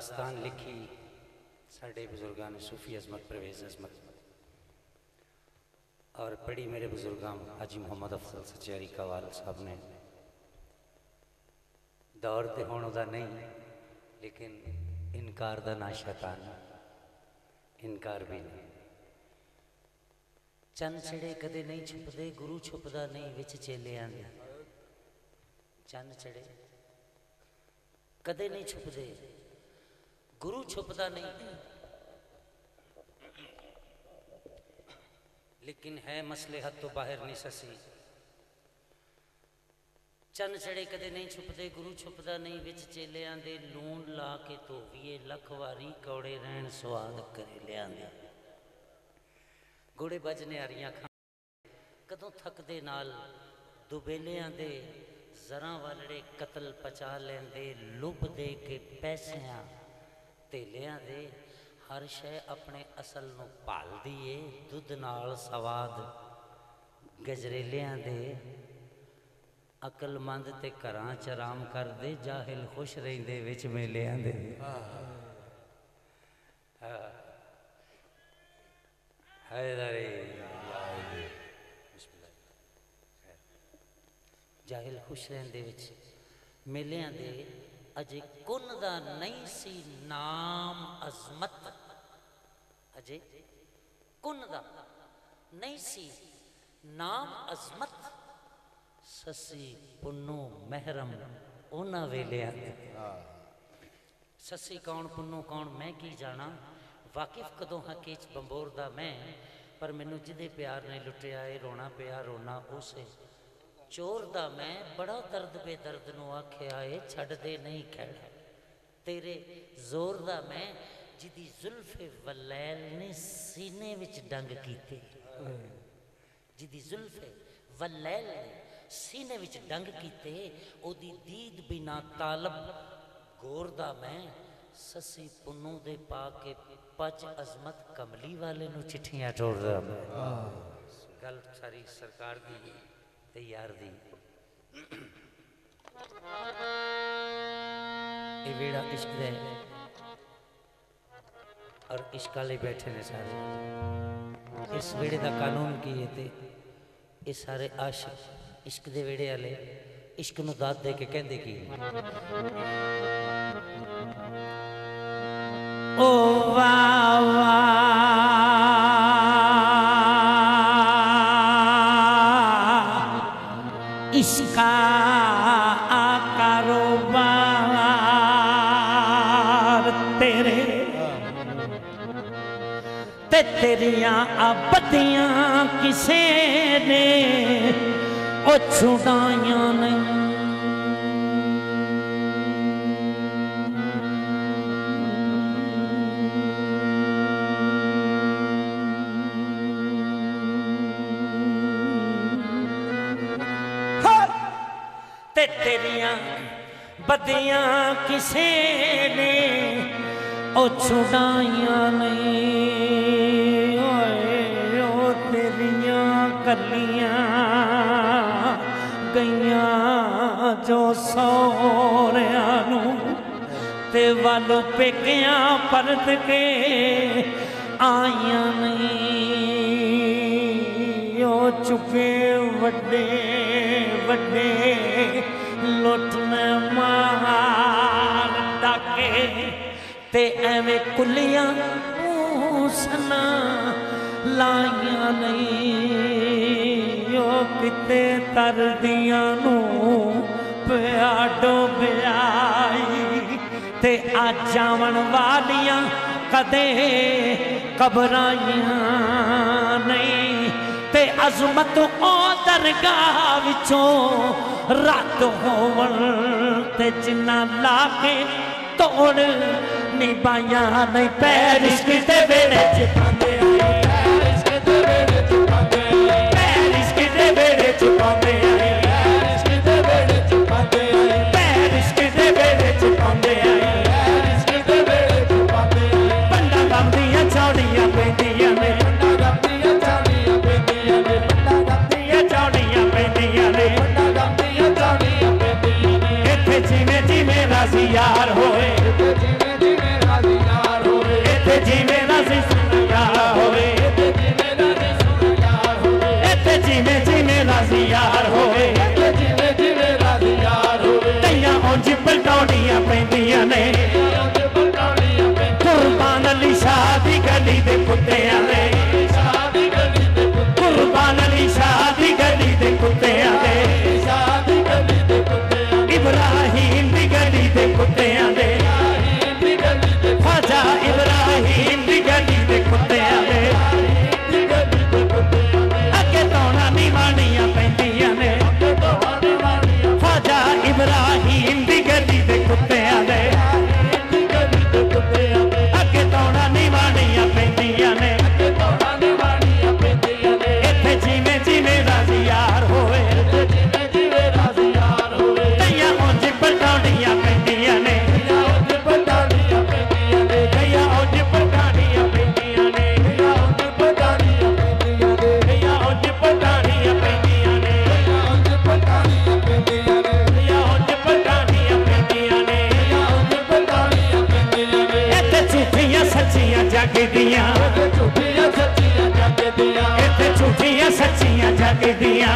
दास्तान लिखी साढ़े बुजुर्गों ने, सूफी अजमत परवेज़ अजमत, और पढ़ी मेरे बुजुर्गों हाजी मोहम्मद अफजल सचेरी कवाल साहब ने। दौर तो होने का नहीं, लेकिन इनकार का ना शैतान, इनकार भी नहीं। चन चढ़े कदे नहीं छुपते, गुरु छुपदा नहीं विच चेलियां दे। चन चढ़े कदे नहीं छुपते, गुरु छुपदा नहीं, लेकिन है मसलहत तो बाहर नहीं ससी। चन चढ़े कदे नहीं छुपते, गुरु छुपदा नहीं विच चेलियां दे। लून ला के धोवीए लख वारी, कौड़े रहन स्वाद करेलियां दे। घोड़े बज निहारियां खां कदों थकदे नाल, दुबेलियां दे जरा वालड़े कतल पचा लेंदे। लुभ दे के पैसियां तेलियां दे, हर शै अपने असल नूं भालदी ए। दुध नाल सवाद गजरेलियां दे। अकलमंद ते घरां च आराम करदे, जाहिल खुश रहिंदे विच मेलियां दे। जाहिल खुश रहिंदे विच मेलियां दे। अजे कुन दा नहीं सी नाम अजमत, अजे कुन दा नहीं सी नाम अजमत। ससी पुन्नू महरम उन्हां वेलियां दे। ससी कौन पुन्नू कौन मैं की जाना, वाकिफ कदों हाँ केच बंबोर दा मैं। पर मैनू जिदे प्यार ने लुटिया है, रोना पिया रोना उसे चोर दा मैं। बड़ा दर्द बेदर्द नू आख्या है, छड़ दे नहीं खैड़ा तेरे जोर दा मैं। जिदी जुल्फे वलैल ने सीने विच डंग कीते, जिदी जुल्फे वलैल ने सीने विच डंग कीते। ओदी दीद बिना तालब गोर दा मैं। ससी पुन्नू दे पा के पच अजमत, कमली वाले नू चिट्ठियां टोरदा मैं। गल सारी सरकार दी ते यार दी। ये वेड़ा इश्क दे और इश्क वाले बैठे ने सारे। इस वेड़े का कानून की है ते ये सारे आशिक इश्क दे वेड़े वाले इश्क नू दाद दे के कहंदे की, ओ वाह वाह इसका कारोबार तेरे ते तेरियां आबदियां किसे ने ओ छुड़ाइयां नहीं। ते तेरियां बदियां किसे ने ओ छुड़ाइयां नहीं। ओ तेरियां कलियां गईयां जो सौरियां नू ते वालू पेकियां परत के आइयां नहीं। ओ चुके वड्डे वड्डे लुट में मार डाके ते एवें कुलियां सना लाइयां नहीं। ओ किते तरदियां नू पिया डोबियाई ते आ जावन वालियां कदे घबराइयां नहीं। ते अजमत ओ दरगाह विचों रात होवन ते जिन्ना ला के तोड़ निभाइयां नहीं। पैर इश्क दे वेड़े च पांदे आए, पैर इश्क दे वेड़े च पांदे आए, पैर इश्क दे वेड़े च पांदे आए, पैर इश्क दे वेड़े च पांदे आए, पैर इश्क दे वेड़े च पांदे आए, पैर इश्क दे वेड़े च पांदे आए। पंडा गम दियां चौड़ियां पैंदियां ने, पंडा गम दियां चौड़ियां पैंदियां ने, पंडा गम दियां चौड़ियां पैंदियां ने, पंडा गम दियां चौड़ियां पैंदियां ने। इत्थे जिवें जिवें राज़ी यार होए, इत्थे जिवें जिवें जगदियां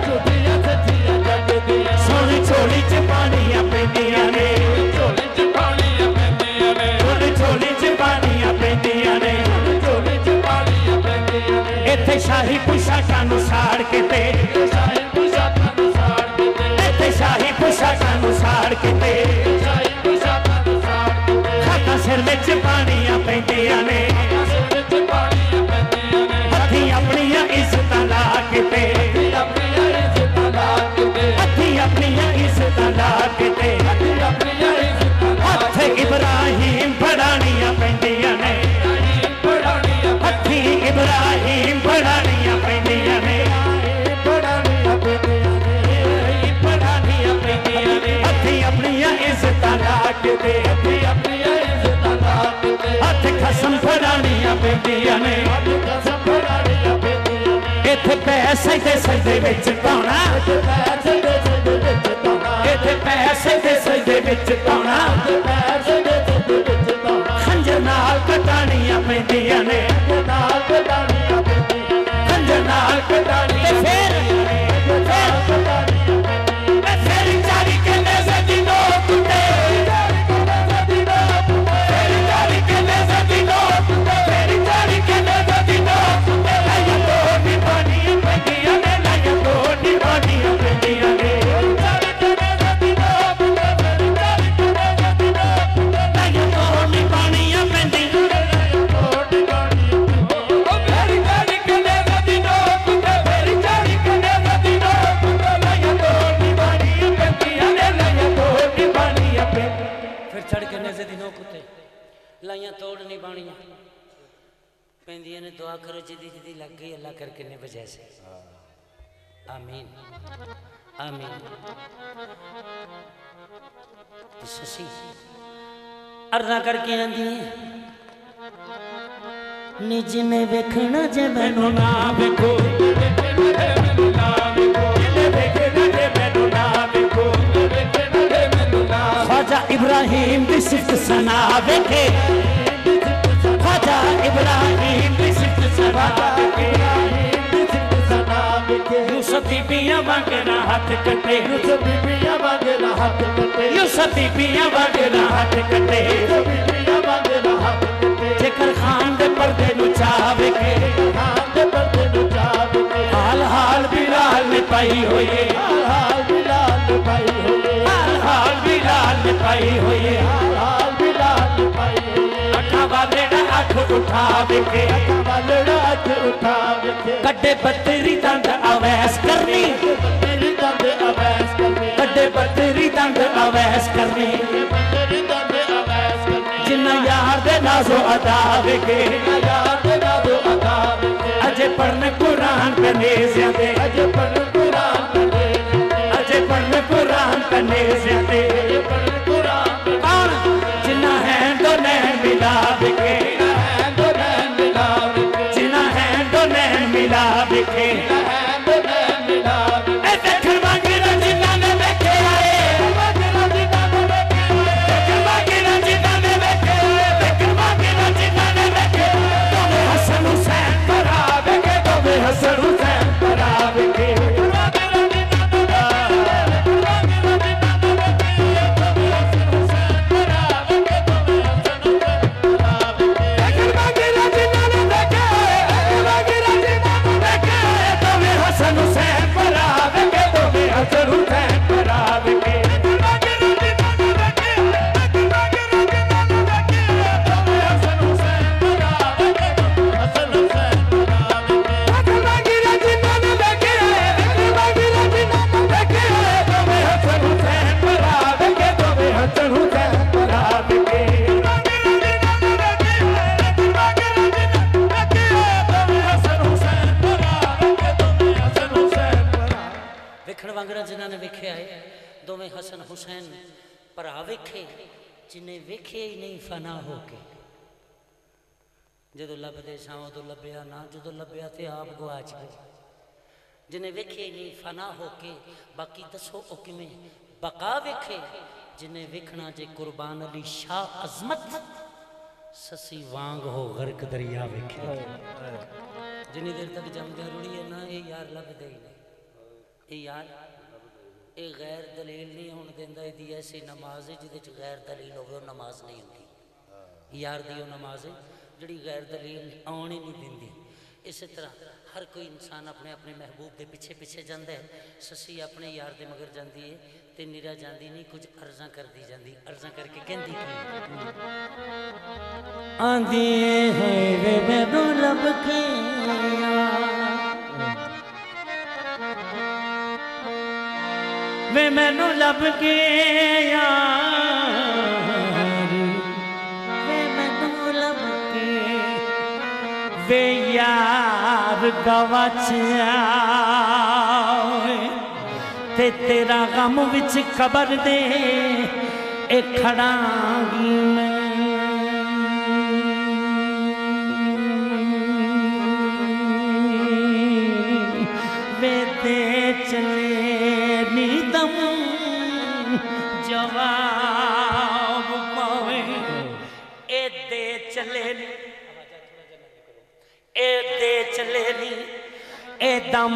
सोनी झोली च पानियां पैंदियां ने झोली च पानियां पैंदियां ने झोली च पानियां पैंदियां ने झोली च पानियां पैंदियां ने इत्थे शाही पोशाकां नूं साड़ के ते शाही पोशाकां नूं साड़ के ते इत्थे शाही पोशाकां नूं साड़ के ते शाही पोशाकां नूं साड़ के ते खातां सिर विच पानियां पैंदियां ने सिर विच पानियां पैंदियां ने हत्थीं अपणियां इज्जतां ला के ते अपणियां इज्जतां ला के ते हत्थीं अपणियां इज्जतां ला के ते हत्थीं अपणियां इज्जतां हत्थ इब्राहिम बढ़ाणियां पैंदियां ने हत्थीं इब्राहिम बढ़ाणियां पैंदियां ने बढ़ाणियां पैंदियां ने बढ़ाणियां पैंदियां ने हत्थीं अपणियां इज्जतां ला के ते हत्थीं अपणियां इज्जतां ला के ते हत्थ खसम बढ़ाणियां पैंदियां ने हत्थ खसम बढ़ाणियां पैंदियां ने इत्थे पैसे दे सजदे विच पाउणा पैसे दे सजदे विच पाउणा इत्थे पैसे दे सजदे विच पाउणा पैसे दे सजदे विच पाउणा खंजर नाल कटाणियां पैंदियां ने नाल कटाणियां पैंदियां ने खंजर नाल कटाणियां फिर चारी के नेज़े दी नोक ते चारी के नेज़े दी नोक ते चारी के नेज़े दी नोक ते लाया तोड़ी पानियां पैंदियां ने लाया तोड़ी पानियां पैंदियां ने चारी के नेज़े दी नोक ते चारी के नेज़े दी नोक ते लाया तोड़ी पानियां पैंदियां ने लाया तोड़ी पानियां ओ मेरी चारी के नेज़े दी नोक ते मेरी चारी के नेज़े दी नोक ते लाया तोड़ी पानियां पैंदियां ने लाया तोड़ी पानियां पैंदियां फिर चढ़ के नेज़े दी नोक ते लाइया तोड़ नहीं पानियां पैंदियां ने दुआ करो जिदी जिदी लग गई अल्लाह करके ने वजह से आमीन आमीन ससी अर्जा करके आंदी निज में वेखना जे मैनू ना वेखो ख्वाजा इब्राहिम दी सिफ्त सना वेखे ख्वाजा इब्राहिम दी सिफ्त सना वेखे यूसुफ बीबियां वांगना हाथ कटे यूसुफ बीबियां वांगना हाथ कटे यूसुफ बीबियां वांगना हाथ कटे बीबियां वांगना हाथ कटे जेकर खान दे पर्दे नु चावे के खान दे पर्दे नु चावे के हाल हाल बिलाल ने पाई होए हाल बिलाल ने पाई होए हाल बिलाल ने पाई होए हाल बिलाल ने पाई होए अखा वाले दा अख उठावे के अखा वाले दा अख उठावे के कड्डे बत्तरी दंद अवैस करनी बत्तरी दंद अवैस करनी कड्डे बत्तरी दंद अवैस करनी बत्तरी दंद अवैस करनी जिन्ना यार दे नाज़ो अदा वेखे यार दे नाज़ो अदा वेखे अजे पढ़ने कुरान पे नेज़ियां दे अजे पढ़ने कुरान पे अजे पढ़ने कुरान पे नेज़ियां दे अजे पढ़ने कुरान पे कौन जिन्ना है दो नैन मिला वेखे दो नैन मिला वेखे जिन्ना है दो नैन मिला वेखे दो नैन मिला वेखे देखण वांगरा जिन्ना ने वेखे आए वांगरा जिन्ना ने वेखे देखण वांगरा जिन्ना ने वेखे देखण वांगरा जिन्ना ने वेखे तुम्हें हसन हुसैन परावे के तुम्हें हसन हुसैन परावे के जिन्होंने वेखे आए दोवें हसन हुसैन भरा वेखे जिन्हें वेखे ही नहीं फना हो के जो लभदे सा उदों लभ्या ना जो लभ्या तो आप गवाच गए जिन्हें वेखे ही नहीं फना हो के बाकी दसो ओ किवें बका वेखे जिन्हें वेखना जे कुर्बान अली शाह अजमत ससी वांग हो गर्क दरिया वेखे जिन्नी देर तक जमदा रुड़ी है ना ये यार लभदे ही नहीं। ये यार ये गैर दलील नहीं होने देंदा। इहदी ऐसी नमाज है जिहदे च गैर दलील होवे वो नमाज नहीं होती। यार दी वो नमाज है जिहड़ी गैर दलील आउण ही नहीं दिंदी। इस तरह हर कोई इंसान अपने अपने महबूब के पिछे पिछे जाता है। ससी अपने यार के मगर जाती है तो निरा जाती नहीं, कुछ अर्जा कर दी जाती। अर्जा करके कहती की आंधी है वे मैनू लब के वे मैनू लब के वे मैनू लब के वे यार गवाचिया ते तेरा गम विच कबर दे ए खड़ांगी मैं। वे दे चले नीदम जवाब पावे ए दे चले ए दे चले नी ए दम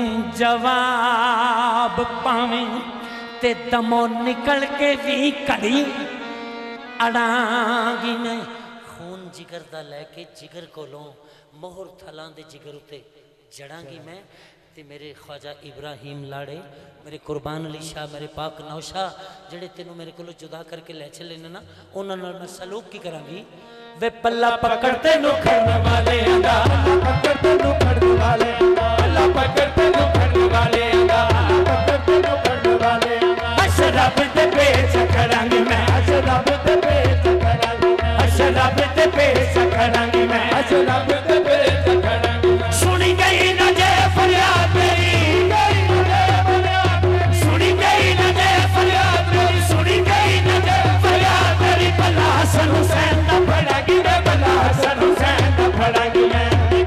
जवाब पावे ते दमों निकल के भी कड़ी अड़ांगी मैं। खून जिगर दा लैके जिगर कोलों मोहर थलां दे जिगर उते जड़ांगी मैं। ते मेरे ख्वाजा इब्राहिम लाड़े मेरे कुर्बान अली शाह मेरे पाक नौशाह जेड़े तेनों मेरे को जुदा करके लै चले ना उन्हां नाल मैं सलूक की करांगी। वे पल्ला पकड़ते नु खड़न वाले आंदा पकड़ते नु खड़न वाले पल्ला पकड़ते नु खड़न वाले आंदा पकड़ते नु खड़न वाले अशरफ ते पेश करांगी मैं। अशरफ ते पेश करांगी मैं। अशरफ ते पेश करांगी मैं। अशरफ ते पेश करांगी मैं। सुनी गई न जे फरियाद मेरी सुनी गई न जे फरियाद मेरी सुनी गई न जे फरियाद मेरी भला हसन हुसैन दा फड़ांगी मैं। भला हसन हुसैन दा फड़ांगी मैं।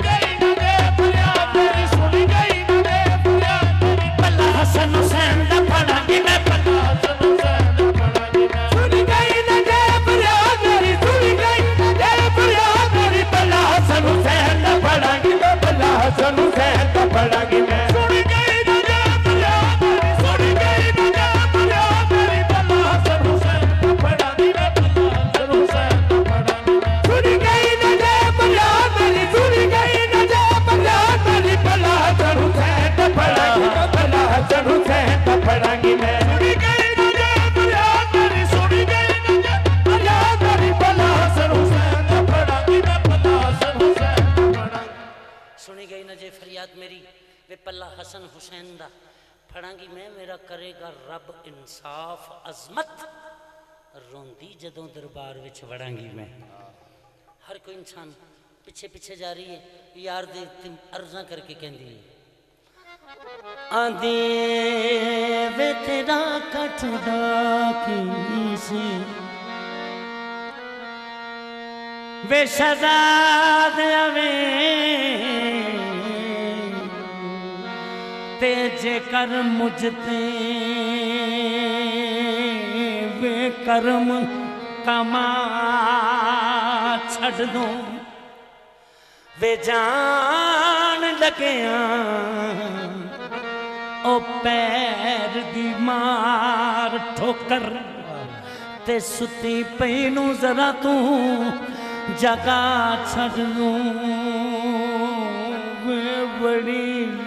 सुनी गई न जे फरियाद मेरी भला हसन हुसैन दा फड़ांगी मैं। भला हसन हुसैन दा फड़ांगी मैं। सुनी गई न जे फरियाद मेरी सुनी गई न जे फरियाद मेरी भला हसन हुसैन दा फड़ांगी मैं। भला हसन हुसैन दा फड़ांगी मैं। सुनी गई न जे फरियाद मेरी सुनी गई न जे फरियाद मेरी भला हसन हुसैन दा फड़ांगी मैं। भला हसन हुसैन दा फड़ांगी मैं। सुनी गई न जे फरियाद मेरी सुनी गई न जे फरियाद मेरी भला हसन हुसैन दा फड़ांगी मैं। भला हसन हुसैन दा फड़ांगी मैं। सुनी गई न जे फरियाद मेरी सुनी गई न जे फरियाद मेरी भला हसन हुसैन दा फड़ांगी मैं। भला हसन हुसैन दा फड़ांगी सुनी गई न जे फरियाद मेरी वे पल्ला हसन हुसैन दा फड़ांगी मैं। मेरा करेगा रब इंसाफ अजमत रोंदी जदों दरबार विच वड़ांगी मैं। हर कोई इंसान पिछे पिछे जा रही है यार दे अर्जा करके कहती है आंधी वे तेरा कटदा की सी वे शहजाद आवे ते जेकर मुझते वे कर्म कमा छड़ दो वे जान लगिया ओ पैर दी मार ठोकर ते सुती पई नू जरा तू जगा छड़ दूं वे बड़ी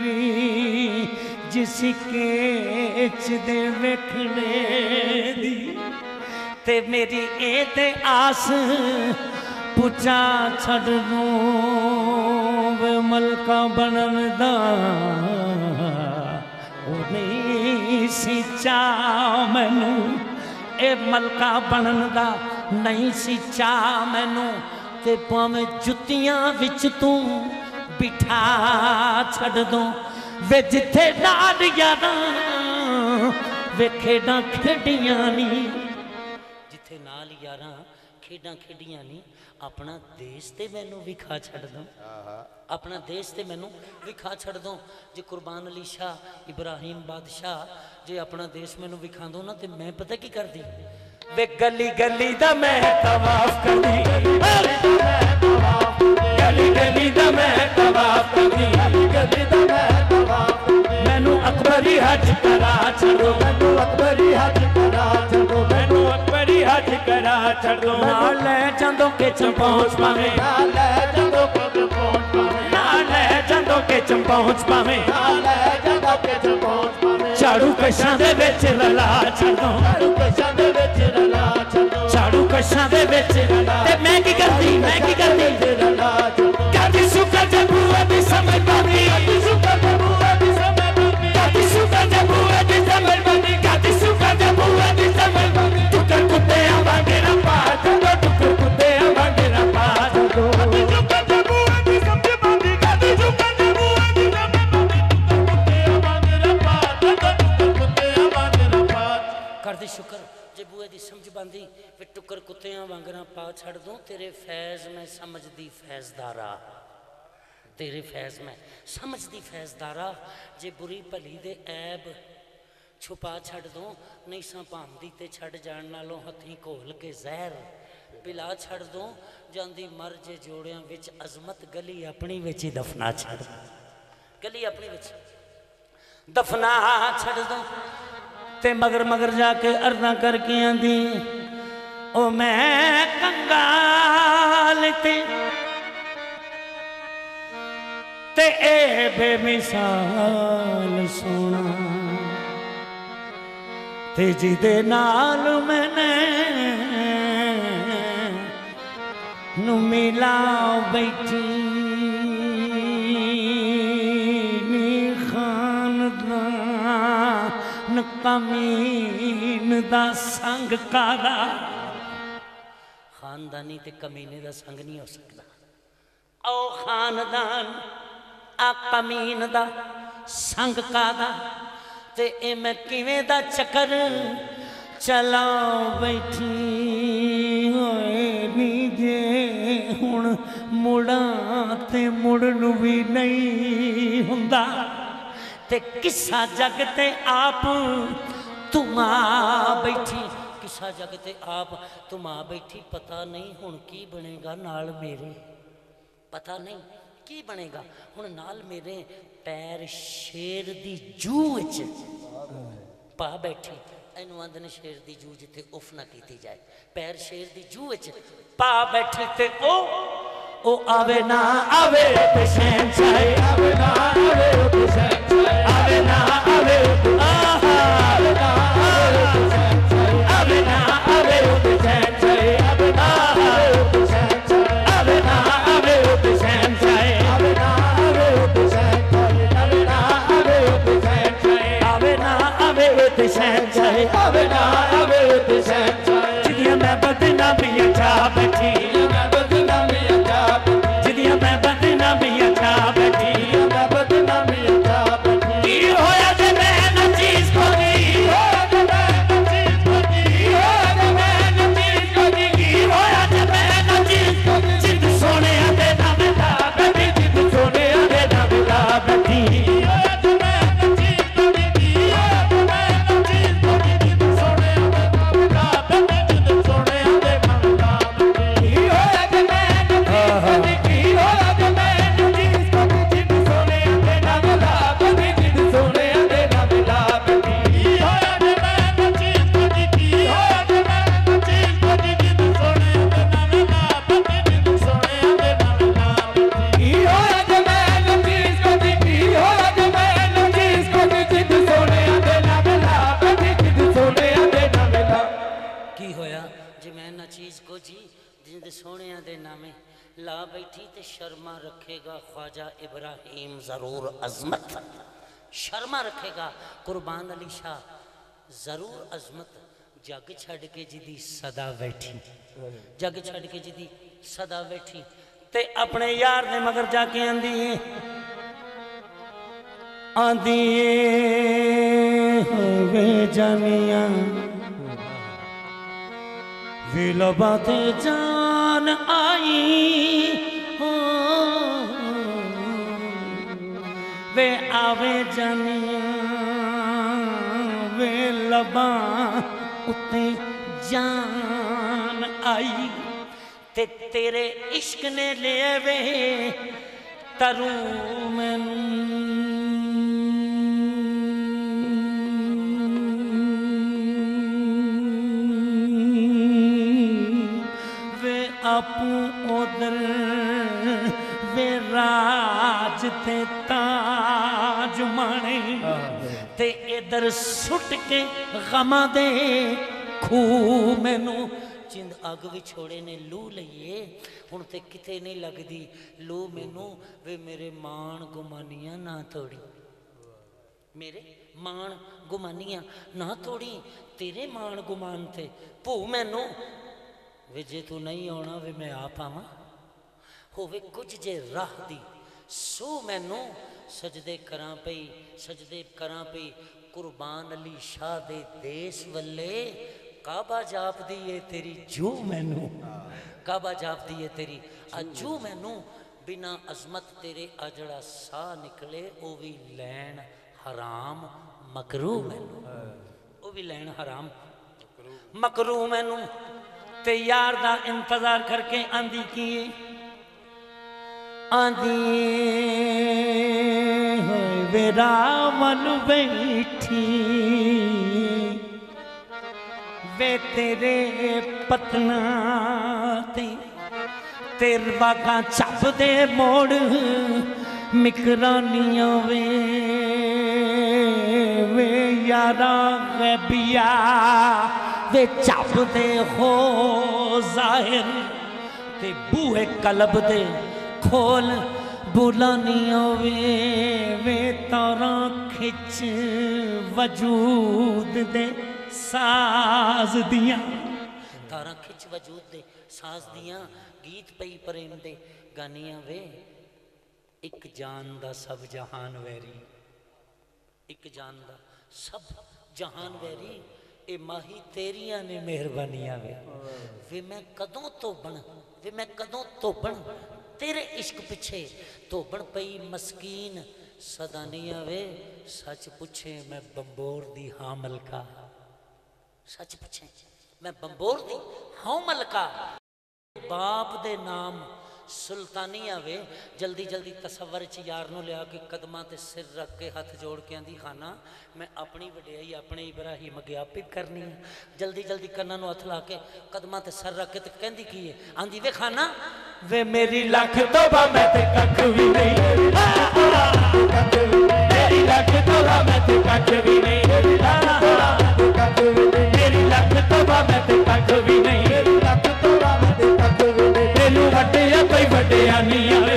जिसके दे वेखने दी ते मेरी ए ते आस पुचा छड़ दूं वे मलका बनन दा ओ नहीं सी चा मैनू ए मलका बनन दा नहीं सी चा मैनू ते भावें जुत्तियां विच तू बिठा छड़ दूं वे जिथे नाल यारां वे खेडां खेडियां नी जिथे नाल यारां खेडां खेडियां नी अपना देश ते मैनू विखा छड़ दो अपना देश ते मैनू विखा छड़ दो जे कुर्बान अली शाह इब्राहिम बादशाह जे अपना देश मैनू विखा दो ना ते मैं पता की कर दी वे गली गली दा मैं तवाफ कर दी गली गली दा मैं तवाफ कर छड़ दो मैनू अकबरी हज करा छड़ दो मैनू अकबरी हज करा छड़ दो नाल ले चंदो के चंपौच पावे नाल ले चंदो के चंपौच पावे नाल ले चंदो के चंपौच पावे नाल ले चंदो के चंपौच पावे झाड़ू कशां दे विच रला छड़ दो झाड़ू कशां दे विच रला छड़ दो झाड़ू कशां दे विच रला ते मैं की करदी रला करदी सुकर दे बूए दी समझ पावी करदी सुकर दे बूए दी समझ पावी करदी सुकर दे बूए दी समझ पावी करदी सुकर दे बूए दी समझ पावी टुकर कुत्ते आवांगे ना पा दो टुकर कुत्ते आवांगे ना पा दो करदी सुकर दे बूए दी समझ पावी करदी सुकर दे बूए दी समझ पावी टुकर कुत्ते आवांगे ना पा दो टुकर कुत्ते आवांगे ना पा करदी शुक्र जे बूए दी समझ बांधी फिर टुकर कुत्तियां वांगरा पा छड़ दूं तेरे फैज़ में समझदी फैज़दारा तेरे फैज़ में समझदी फैज़दारा जे बुरी भली दे ऐब छुपा छड़ दूं नहीं सा भांदी ते छड़ जान नालों हथी घोल के जहर पिला छड़ दूं जांदी मर जे जोड़ियां विच अजमत गली अपनी विच ही दफना छड़ गली अपनी विच दफना छड़ दूं ते मगर मगर जाके अर्दा करके आंदी ओ मैं कंगाल ते ए बेमिसाल सोना ते जिदे नाल मैंने नु मिला बैठी कमीन दा संग कादा खानदानी ते कमीने दा संग नहीं हो सकता ओ खानदान आ कमीन दा संग कादा ते ए मैं किवें दा चक्कर चला बैठी होए नी जे हुण मुड़ा ते मुड़न भी नहीं हुंदा ते किस्सा जगते आप तुमा बैठी किस्सा जगते आप तुमा बैठी पता नहीं हुण की बनेगा नाल मेरे पता नहीं की बनेगा हुण नाल मेरे पैर शेर दी जूह विच पा बैठी इनू आंदे ने शेर दी जूह जिथे उफ ना की जाए पैर शेर दी जूह विच पा बैठी ते ओ आवे ना आवे ते शहन चाहे आवे ना आवे ते शहन चाहे आवे ना आवे आहा आवे ना आवे ते शहन चाहे आवे ना आवे ते शहन चाहे आवे ना आवे ते शहन चाहे आवे ना आवे ते शहन चाहे आवे ना आवे ते शहन चाहे आवे ना आवे ते शहन चाहे आवे ना आवे ते शहन चाहे जिदियां मैं बदनामियां चा बैठी मैं बदनामियां चा जिदियां मैं बदनामियां चा बैठी मैं बदनामियां चा बैठी की होया जे मैं न चीज को दी होया जे मैं न चीज को दी होया जे मैं न चीज को दी की होया जे मैं न चीज को दी जिद सोने दे नाम ला बैठी जिद सोने दे नाम ला बैठी होया जे मैं न चीज को दी की होया जे मैं न चीज को दी जिद सोने दे नाम ला बैठी जिद सोने दे नाम ला बैठी होया जे मैं न चीज को दी की होया जे मैं न चीज को दी जिद सोने दे नाम ला बैठी जिद सोने दे नाम ला बैठी होया जे मैं न चीज को दी की होया जे मैं न चीज को दी जिद सोने दे नाम ला बैठी जिद सोने दे नाम ला बैठी होया जे मैं न चीज को दी की होया जे मैं न चीज को दी जिद सोने दे नाम ला बैठी जिद सोने दे नाम ला की होया जे मैं न चीज को जी जिद सोने दे नामे ला बैठी ते शर्मा रखेगा ख्वाजा इब्राहिम जरूर अजमत शर्मा रखेगा कुर्बान अली शाह जरूर अजमत जग छड़ के जिदी सदा बैठी जग छड़ के जिदी सदा बैठी ते अपने यार ने मगर जाके आंदी आंदी वे जानिया वे लबाते जान आई हो वे आवे जानिया वे लबा उते जान आई ते तेरे इश्क ने ले वे तरू मैनू बापू उधर वे राज ते ताज माने ते इधर सुट के गमा दे खू मैनू जिंद अग विछोड़े ने लू लईए हुण ते किते नहीं लगदी लू मैनू वे मेरे मान गुमानियां ना तोड़ी मेरे मान गुमानियां ना तोड़ी तेरे मान गुमान थे भू मैनू वे जे तू नहीं आना वे मैं आप आवां होवे कुछ जे राह दी सू मैनू सजदे करां पई कुर्बान अली शाह दे देश वल्ले काबा जाप दी है तेरी जू मैनू काबा जाप दी है तेरी अजू मैनू बिना अजमत तेरे अजड़ा सा निकले ओ भी लैन हराम मकरू मैनू ओ भी लैन हराम मकरू मैनू ते यार दा इंतजार करके आंदी की आंदी वेरा मन बैठी वे तेरे पतना तेर बागा चप दे मोड़ मिकरानिया वे यारा गैबिया वे चप दे हो जाहिर ते बूहे कलब दे खोल बुलानिया वे तारा खिच वजूद दे साज दियां तारा खिच वजूद दे साज दियां गीत पई प्रेम दे गानियां वे एक जान दा सब जहान वैरी एक जान दा सब जहान वैरी ए माही तेरियां ने मेहरबानियां वे मैं कदों तो बन तेरे इश्क पिछे धोबन पई मस्कीन सदानिया वे सच पूछे मैं बंबोर दी हाँ मलका सच पूछे मैं बंबोर दी हाँ मलका बाप दे नाम सुल्तानिया वे जल्दी जल्दी तसव्वर च यार नूं लिया के कदमां ते सिर रख के हाथ जोड़ के आंदी खाना मैं अपनी वडियाई अपने इब्राहिम ज्ञापित करनी है जल्दी जल्दी कन्नां नूं हथ ला के कदमां ते सिर रख के ते कहंदी की है आंदी वे खाना वे मेरी लख तौबा मैं ते कख भी नहीं मेरी लख तौबा मैं ते कख भी नहीं मेरी लख तौबा मैं ते कख भी नहीं तेनू वड्डिया कोई वड्डिया नहीं आवे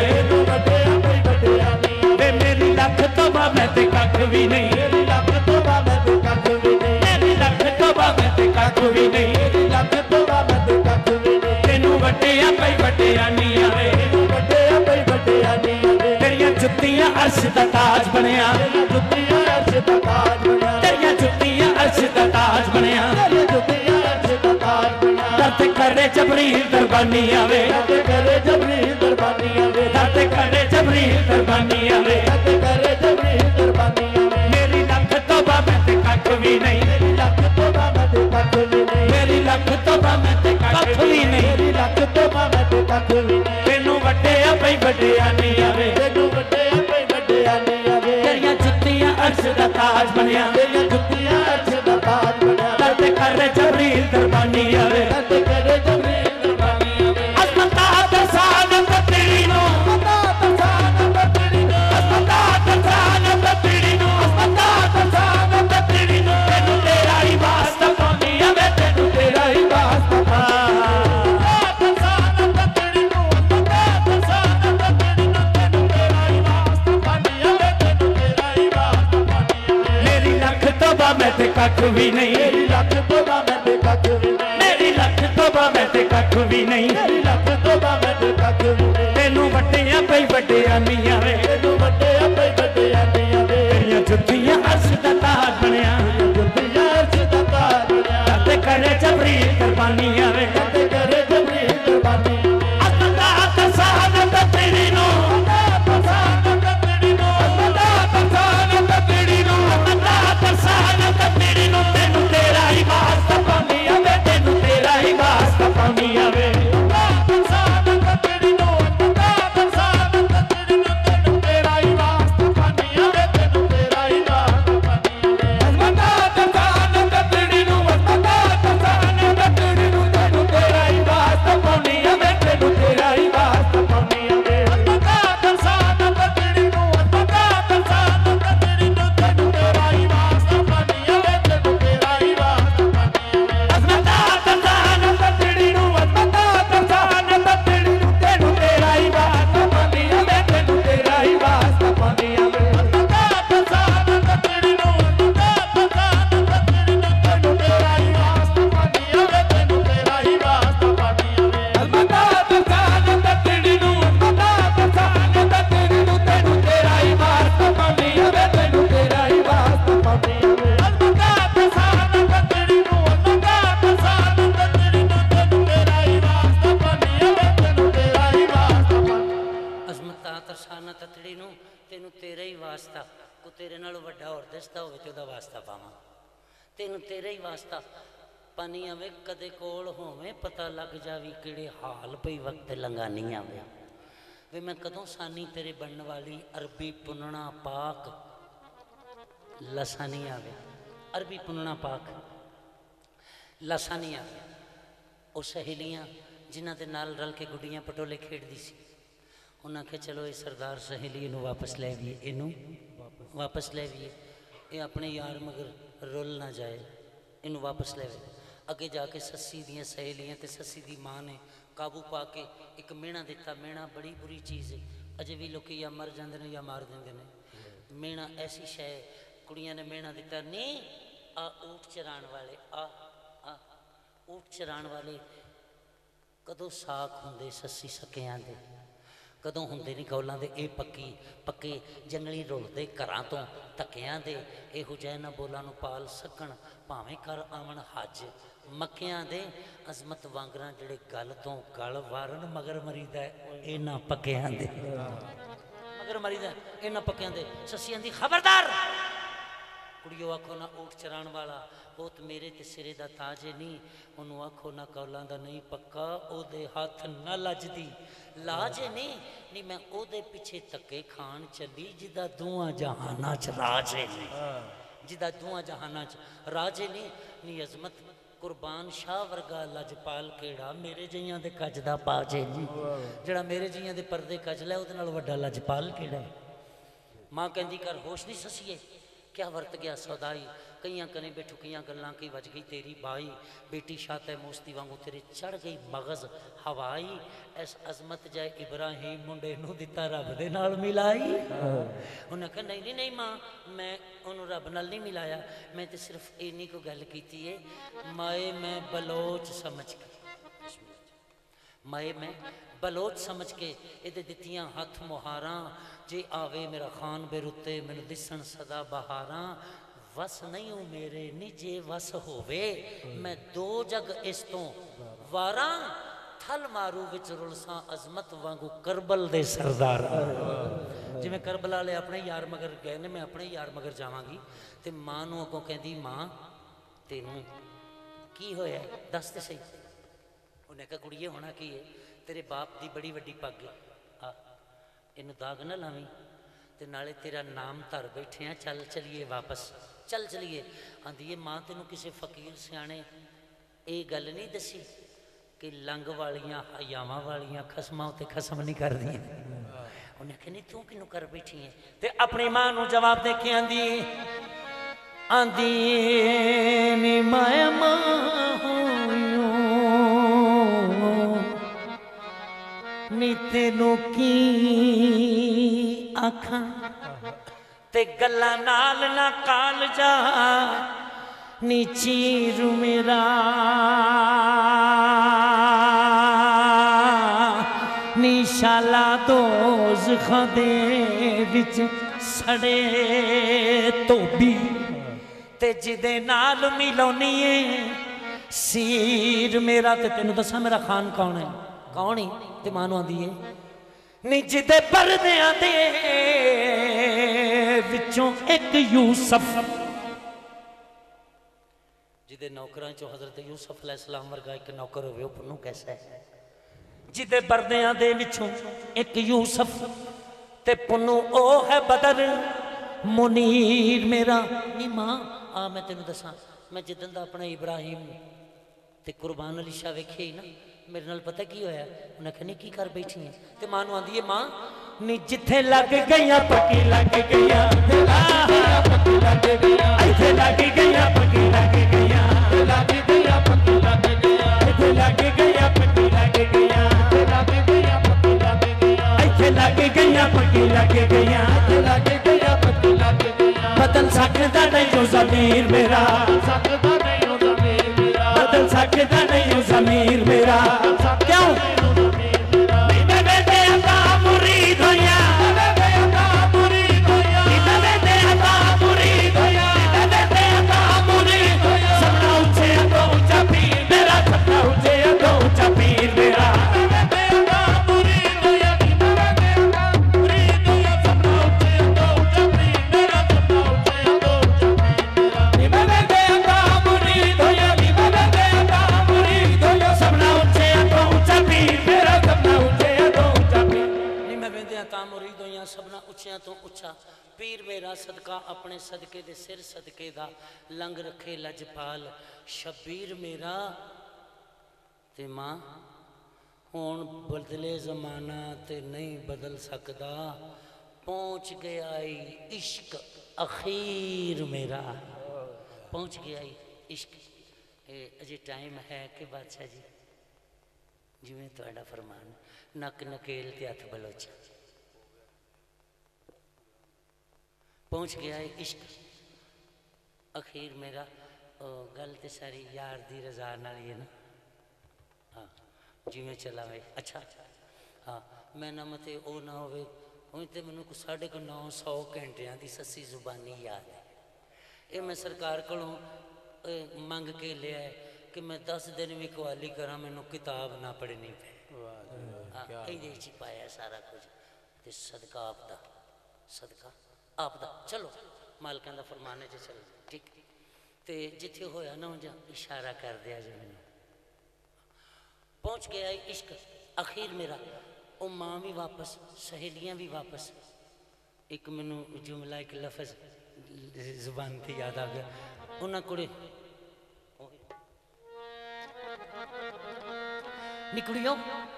वे मेरी लख तौबा मैं ते कख भी नहीं मेरी लख तौबा मैं ते कख भी नहीं मेरी लख तौबा मैं ते कख भी नहीं मेरी लख तौबा मैं ते कख भी नहीं तेनू वड्डिया कोई वड्डिया नहीं आवे वड्डिया कोई वड्डिया नहीं आवे तेरियां जुत्तियां अर्श दा ताज बनया जुत्तियां अर्श दा ताज बनया तेरियां जुत्तियां अर्श दा ताज बनया तेरियां जुत्तियां अर्श दा ताज बनया दर्द करे जबरील दरबानी आवे दर्द करे जबरील दरबानी आवे दर्द करे जबरील दरबानी आवे दर्द करे जबरील दरबानी आवे मेरी लख तौबा मैं ते कख भी नहीं मेरी लख तौबा मैं ते कख भी नहीं मेरी लख तौबा मैं ते कख भी नहीं मेरी लख तौबा मैं ते कख भी नहीं तेनू वड्डिया पई वड्डिया नहीं आवे तेनू वड्डिया पई वड्डिया नहीं आवे तेरियां जुत्तियां अर्श दा ताज बनया तेरियां जुत्तियां अर्श दा ताज बनया दर्द करे जबरील दरबानी आवे दर्द करे जबरील दरबानी आवे अस्मता दसान पतड़ी नो अस्मता दसान पतड़ी नो अस्मता दसान पतड़ी नो अस्मता दसान पतड़ी नो तेनू तेरा ही वास्ता पानी आवे तेनू तेरा ही वास्ता मैं ते कख भी नहीं मेरी लख तौबा मैं ते कख भी नहीं मेरी लख तौबा मैं ते कख भी नहीं मेरी लख तौबा मैं ते कख भी नहीं तेनू वड्डिया पई वड्डिया नहीं आवे तेनू वड्डिया पई वड्डिया नहीं आवे तेरियां जुत्तियां अर्श दा ताज बनया जुत्तियां अर्श दा ताज बनया ते करे जबरील दरबानी आवे ते करे जबरील दरबानी अस्मता दसान पतड़ी नो अस्मता दसान पतड़ी नो अस्मता दसान पतड़ी नो अस्मता दसान पतड़ी नो तेनू तेरा ही वास्ता पानी आवे तेनू तेरा ही वास्ता पानी आवे अस्मता दसान पतड़ी नो अस्मता दसान पतड़ी नो तेनू तेनू तेरा ही वास्ता, को तेरे नालों वड्डा होर दिसदा होवे ते ओहदा वास्ता पावां, तेनू तेरा ही वास्ता। पानी आवे कदे कोल होवे, पता लग जावी किहड़े हाल पई वक्त लंघानी आवे। वे मैं कदों सानी तेरे बनने वाली, अरबी पुनना पाक लसा नहीं आवे, अरबी पुनना पाक लसा नहीं आवे। वो सहेलियाँ जिन्हां दे नाल रल के गुड्डियां पटोले खेड़दी सी, उन्हें आख्या चलो ये सरदार सहेली इनू वापस ले आइए, इनू वापस ले आइए, ये अपने यार मगर रुल ना जाए, इनू वापस ले आइए। अगे जाके सस्सी दियां सहेलियां ते सस्सी दी माँ ने काबू पा के एक मेहना दिता। मेहना बड़ी बुरी चीज़ है, अजे भी लोग या मर जाते हैं या मार देंगे ने। मेहना ऐसी शै, कुड़ियां ने मेहना दिता, नहीं आ ऊँट चराण वाले, आ ऊँट चराण वाले कदों साख होंदे सस्सी सकियां दे, कदों होंदे नहीं कौलां दे। ये पक्की पक्के जंगली रुलदे घरां तो धक्कियां दे, इहो जिहे ना बोलां नूं पाल सकण, भावें कर आवन हज मक्कियां दे। अजमत वांगरां जिहड़े गल तो गल वारन, मगर मरीदा इन्हां पक्कियां दे, मगर मरीदा इन्हां पक्कियां दे। सस्सियां दी खबरदार, कुड़ियों आखो ना ऊँट चराण वाला, वो तो मेरे ते सिरे दा ताज है नहीं, उन्होंने आखो ना कौलां दा नहीं पक्का, ओदे हाथ ना लजदी लाज है नहीं, नहीं मैं ओदे पिछे धक्के खान चली जिदा दुआं जहाना च राज है नहीं, जिदा दुआं जहाना च राज है नहीं। नी अजमत कुरबान शाह वर्गा लजपाल केड़ा, मेरे जियां दे कज दा बाज है जी, जड़ा मेरे जियां दे परदे कज लै ओदे नाल वड्डा लजपाल केड़ा है। माँ कहंदी कर होश नहीं ससीए, क्या वर्त गया सौदाई, कईयां कने बैठो कईयां गल्लां की वज गई तेरी बाई, बेटी शाते मोस्ती वांगू तेरे चढ़ गई मगज हवाई। ऐस अजमत जाए इब्राहिम मुंडे नू दिता रब दे नाल मिलाई। उन्हें कहा नहीं नहीं माँ, मैं उन्होंने रब नाल नहीं मिलाया, मैं तो सिर्फ इन्नी को गल कीती है, माए मैं बलोच समझ के, माए मैं बलोच समझ के इहदे दित्तियां हथ मुहारां, जे आवे मेरा खान बेरुते मैनू दिसन सदा बहारां। वस नहीं हूँ मेरे निजे वस होवे, मैं दो जग इस तो वारां, थल मारू विच रुलसा अजमत वांगू करबल दे सरदार। जिवें करबल वाले अपने यार मगर गए ने, मैं अपने यार मगर जावांगी। ते मां नूं अगों कहंदी, मां तेनू की होया दस ते सही। उन्हें कहा कुड़िए होना की है, तेरे बाप दी बड़ी वड्डी पग है, आ इनू दाग ना लावी, ते नाले तेरा नाम धर बैठे हैं, चल चलिए वापस, चल चलिए। आंदी है माँ तेनू किसी फकीर सियाणे ये गल नहीं दसी कि लंघ वालियां हयावां वालियां खसमां ते खसम नहीं कर दी। उन्हें आखिया नहीं तू किनू कर बैठी है, ते अपनी माँ नू जवाब दे के आंदी आंदी नी माया मां नी तेनू की आखा ते गल्ला नाल ना काल जा, नी चीर मेरा नी शाला दोज़खां दे विच सड़े धोबी, ते जिदे नाल मिलौनी है सीर मेरा। ते तेनू दसा मेरा खान कौन है, कौन ही ते मां नू आंदी है नी जिदे परदियां दे विचों एक यूसुफ, जिदे नौकरां चो हजरत यूसुफ अलैहिस्सलाम वर्गा एक नौकर होवे ओ पुन्नू कैसा है। जिदे परदियां दे विचों एक यूसुफ ते पुन्नू ओ है बदर मुनीर मेरा। नी मां आ मैं तेनू दसा, मैं जिदन दा अपना इब्राहिम ते कुर्बान अली शाह वेखे ही ना, मेरे नाल पता की होया। उन्हें कहनी की कर बैठी है, ते मां नू आंदी है मां नी जिथे लग गईयां पक्की लग गईयां, इथे लग गईयां पक्की लग गईयां, लग गईयां पक्की लग गईयां, इथे लग गईयां पक्की लग गईयां, लग गईयां पक्की लग गईयां, इथे लग गईयां पक्की लग गईयां, लग गईयां पक्की लग गईयां। बदल सकदा नहीं ओ ज़मीर मेरा, सकदा नहीं ओ ज़मीर मेरा, बदल सकदा नहीं ओ ज़मीर मेरा। क्यों पीर मेरा सदका अपने सदके दे सिर सदके दा लंग रखे लजपाल। शबीर मेरा ते मां हुण बदले जमाना ते नहीं बदल सकदा, पहुँच गया इश्क अखीर मेरा, पहुँच गया इश्क। अजे टाइम है कि बादशाह जी जिमें तुहाडा फरमान, नक नकेल ते हथ बलोचा, पहुँच गया है इश्क अखीर मेरा। गल तो सारी यार दी रजा नाल ही है ना। हाँ जिमें चला वे अच्छा। हाँ मैं ना मत ओ ना होवे उन तो मैनू 950 घंटिया की ससी जुबानी याद है। ये मैं सरकार कोलों मंग के लिया है कि मैं 10 दिन भी कवाली करा मैनू किताब ना पढ़नी पे। हाँ ये पाया सारा कुछ तो सदका आपदा, सदका आपदा। चलो मालकां दा फरमान है चल ठीक। तो जिथे होया ना जा इशारा कर दिया जी मैनू, पहुँच गया इश्क अखीर मेरा। वो माँ भी वापस, सहेलियाँ भी वापस। एक मैनू जुमला एक लफज जुबान से याद आ गया। उन्होंने कुड़े निकलियो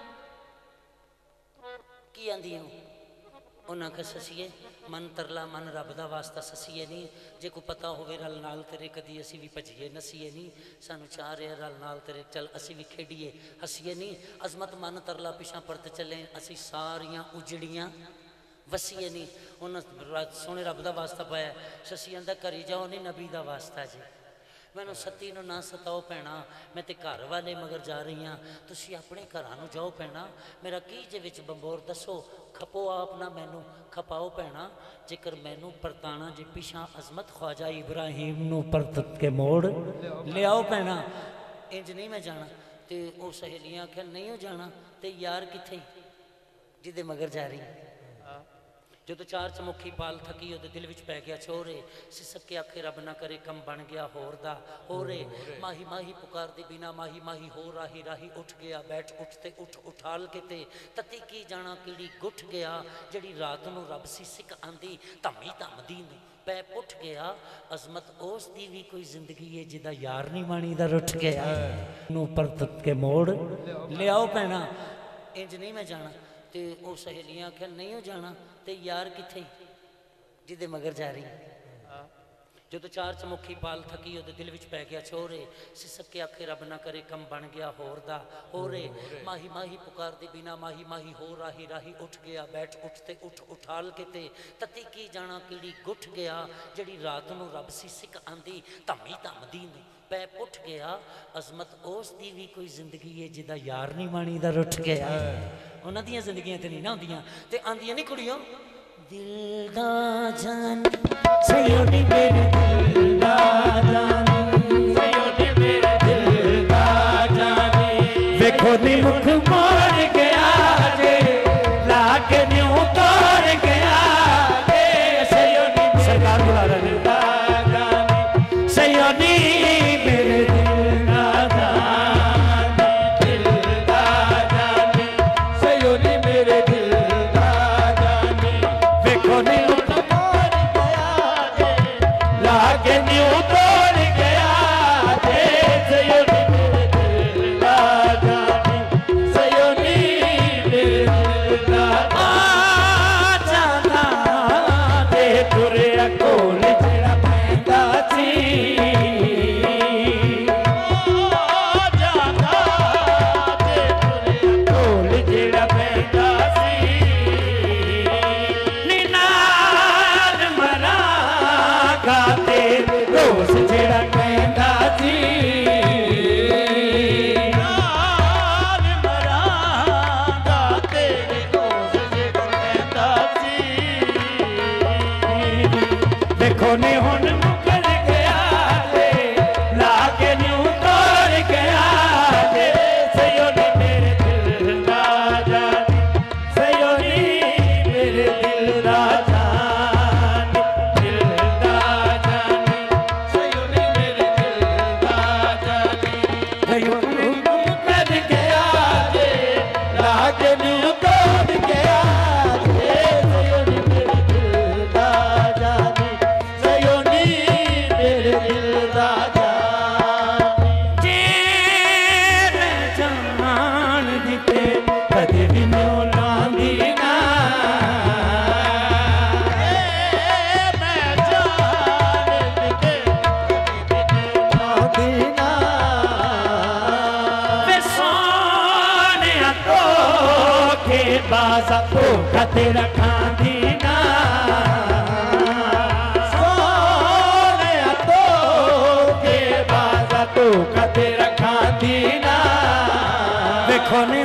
की आंदी उन्हें कहा ससीए मन तरला मन रब का वास्ता ससीए नहीं, जे को पता होवे रल नाल तेरे कदी असी भी भजीए नसीए नहीं, सानू चाह रहे रल नाल तेरे चल असी भी खेड़िए हसीए नहीं। अजमत मन तरला पिछा परत चले असी सारियां उजड़ियां वसीए नहीं। उन्हें सोने रब का वास्ता पाया। ससी आंदा करी जाओ नहीं नबी का वास्ता जी, मैनू सती नू ना सताओ भैणा, मैं तो घर वाले मगर जा रही हाँ, तुसी अपने घरां जाओ भैणा, मेरा की जे विच बंबोर दसो, खपो आप ना मैनू खपाओ भैणा, जेकर मैनू परताना जे पिछा अजमत ख्वाजा इब्राहिम नू परत के मोड़ लियाओ भैणा, इंज नहीं मैं जाना। तो वो सहेलियां आख्या नहीं हो जाना, तो यार किथे जिदे मगर जा रही। जो तो चार चमुखी पाल थकी वो दिल विच पै गया छोरे, सिसक के आखे रब ना करे कम बन गया होर दा होरे। माही माही पुकार दी बिना माही माही हो राही राही उठ गया बैठ उठते उठ उठाल के ते तती की जाना कीड़ी गुठ गया, जड़ी रात नू रब सिसक आंदी धमी धमदी ने पै पुठ गया। अजमत उस दी भी कोई जिंदगी है जिदा यार नहीं मानी दा रुठ गया, नू परत के मोड़ लियाओ भैणा, इंज नहीं मैं जाना। तो वो सहेलियां आख्या नहीं हो जाना, तो यार किथे जिदे मगर जा रही। जो तो चार चमुखी पाल थकी वो दिल विच पै गया छोरे, सिसक के आखे रब ना करे कम बन गया होर दा होरे। माही माही पुकार दी बिना माही माही हो राही राही उठ गया बैठ उठते उठ उठाल के ते तती की जाना कीड़ी गुठ गया, जड़ी रात नू रब सिसक आंदी धमी धमदी ने पै पुठ गया। अजमत उस दी भी कोई जिंदगी है जिदा यार नहीं मानी दा रुठ गया। उन्हां दियां जिंदगियां ते नहीं ना होंदियां, ते आंदियां नहीं कुड़ियों दिल दा जान सयोनी मेरे दिल दा जान, सयोनी मेरे दिल दा जान, वेखो नी मुख मोड़ गया जे लाग न्यू तोड़ गया जे, सयोनी सरकार बुला रहे दा जान, सयोनी मेरे दिल दा जान, दिल दा जान, सयोनी मेरे दिल दा जान, वेखो नी लागे न्यू तोड़ गया जे, सयोनी मेरे दिल दा जानी, सयोनी मेरे दिल दा जाना दे तुरिया कोल जेड़ा पैंदा सी, जाना दे तुरिया कोल जेड़ा पैंदा सी, निनार मरागा रोज जेड़ा कहता सी, नाल मरांगा तेरे रोज जेड़ा कहता सी, देखो ने हुन मुकर गया जे लागे न्यू तोड़ गया जे, सयोनी मेरे दिल दा जानी, सयोनी मेरे दिल दा जानी, दिल दा जानी, सयोनी मेरे दिल दा जानी, सयोनी मुकर गया जे लागे न्यू तोड़ गया जे, सयोनी मेरे दिल दा बाजा धोखा तेरा खांदी ना सोने तो के बाजा धोखा तेरा खांदी ना देखो ने